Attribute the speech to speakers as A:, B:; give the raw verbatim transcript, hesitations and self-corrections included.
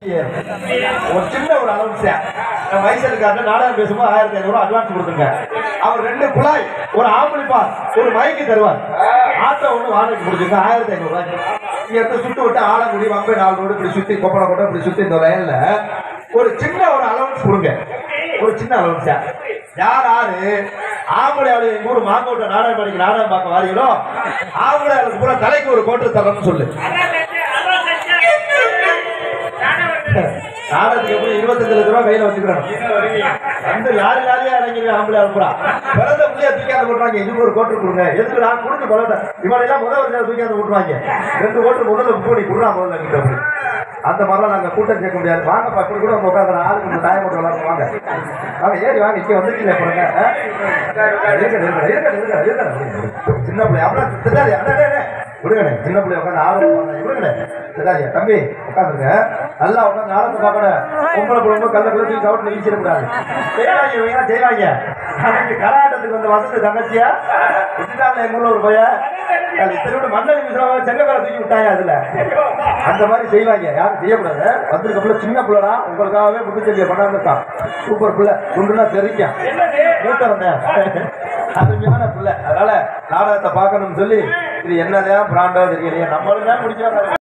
A: ஒரு சின்ன ஒரு அலவன்ஸ் மைசூர்காரன் நாடகம் பேசும்போது ஆயிரத்தி ஐநூறு அட்வான்ஸ் கொடுத்துருங்க. அவர் ரெண்டு குழாய் ஒரு ஆம்பளிப்பா ஒரு மைக்கு தருவார். ஆட்டோ ஒன்று வாடகைக்கு முடிச்சுங்க ஆயிரத்தி ஐநூறு ரூபாய்க்கு. இங்க இருந்து சுட்டு விட்டு ஆலங்குடி வம்பை நாலு ரோடு இப்படி சுத்தி கொப்பனை கொட்டை இப்படி சுத்தி இந்த லைன்ல ஒரு சின்ன ஒரு அலவன்ஸ் கொடுங்க. ஒரு சின்ன அலவன்ஸா யார் யாரு ஆம்பளை ஆளு எங்க ஊர் மாங்கோட்டை நாடகம் படிக்க நாடகம் பார்க்க வாரீங்களோ ஆம்பளை ஆளுக்கு பூரா தலைக்கு ஒரு கோட்டு தரணும்னு சொல்லு. நாடகத்துக்கு எப்படி இருபத்தஞ்சு லட்ச ரூபாய் கையில வச்சுக்கிறோம். அந்த யாரு யாரையா இறங்கிடுவேன் ஆம்பளை அனுப்புறா பிறந்த புள்ளைய தூக்கியாந்து போட்டுவாங்க. இதுக்கு ஒரு கோட்டு கொடுங்க. எதுக்கு நான் கொடுத்து பழட்டேன் இவன் எல்லாம் முதல் வருஷம் தூக்கியாந்து போட்டுருவாங்க. ரெண்டு கோட்டு முதல்ல புக் பண்ணி கொடுறா முதல்ல கிட்ட. அந்த மாதிரிலாம் நாங்க கூட்டம் சேர்க்க முடியாது. வாங்கப்பா இப்படி கூட உட்காந்து ஆளுக்கு தாயம் போட்டு விளாட வாங்க வாங்க ஏறி வாங்க இங்க வந்துட்டீங்க போடுங்க. சின்ன பிள்ளை அப்படின்னா விடுங்கண்ணே. சின்ன பிள்ளை உட்காந்து ஆர்வம் விடுங்கண்ணே. சரியா தம்பி உட்காந்துருங்க. நல்லா உட்காந்து நாடகத்தை பார்க்கணும். பொம்பளை பிள்ளை கல்ல பிள்ளை கவுட்டில் வீசிடக்கூடாது. செய்வாங்க இவங்க செய்வாங்க. அன்னைக்கு கராட்டத்துக்கு வந்த வசதி தங்கச்சியா விட்டுட்டாங்க எங்க ஊர்ல ஒரு பையன் திருவிட மண்ணலி மிஸ்ரா செங்கக்கால தூக்கி விட்டாங்க. அதுல அந்த மாதிரி செய்வாங்க. யாரும் செய்யக்கூடாது. வந்திருக்க பிள்ளை சின்ன பிள்ளைடா உங்களுக்காகவே முத்துச்செடியை கொண்டாந்துருக்கான். சூப்பர் பிள்ளை குண்டுனா தெரிவிக்கும் மூத்த வந்தேன் அருமையான பிள்ளை. அதனால நாடகத்தை பார்க்கணும்னு சொல்லி இது என்னதான் பிராண்டோ தெரியலையே நம்மளும் தான் முடிச்சாங்க.